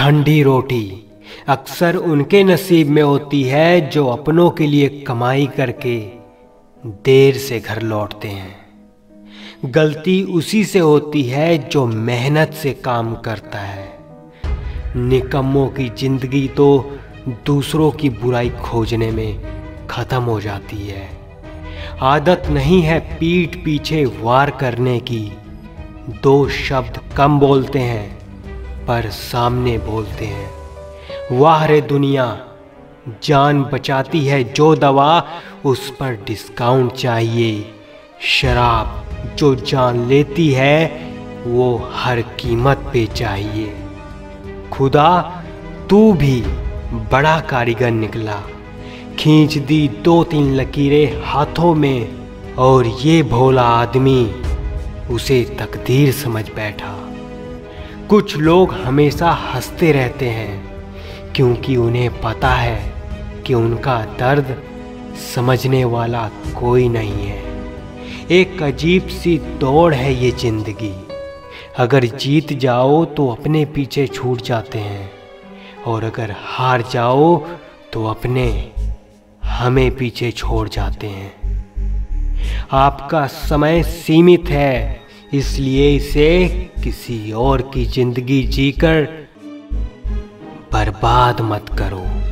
ठंडी रोटी अक्सर उनके नसीब में होती है जो अपनों के लिए कमाई करके देर से घर लौटते हैं। गलती उसी से होती है जो मेहनत से काम करता है। निकम्मों की जिंदगी तो दूसरों की बुराई खोजने में खत्म हो जाती है। आदत नहीं है पीठ पीछे वार करने की। दो शब्द कम बोलते हैं पर सामने बोलते हैं। वाह रे दुनिया, जान बचाती है जो दवा उस पर डिस्काउंट चाहिए। शराब जो जान लेती है वो हर कीमत पे चाहिए। खुदा तू भी बड़ा कारीगर निकला, खींच दी 2-3 लकीरें हाथों में और ये भोला आदमी उसे तकदीर समझ बैठा। कुछ लोग हमेशा हंसते रहते हैं क्योंकि उन्हें पता है कि उनका दर्द समझने वाला कोई नहीं है। एक अजीब सी दौड़ है ये जिंदगी। अगर जीत जाओ तो अपने पीछे छूट जाते हैं और अगर हार जाओ तो अपने हमें पीछे छोड़ जाते हैं। आपका समय सीमित है, इसलिए इसे किसी और की जिंदगी जीकर बर्बाद मत करो।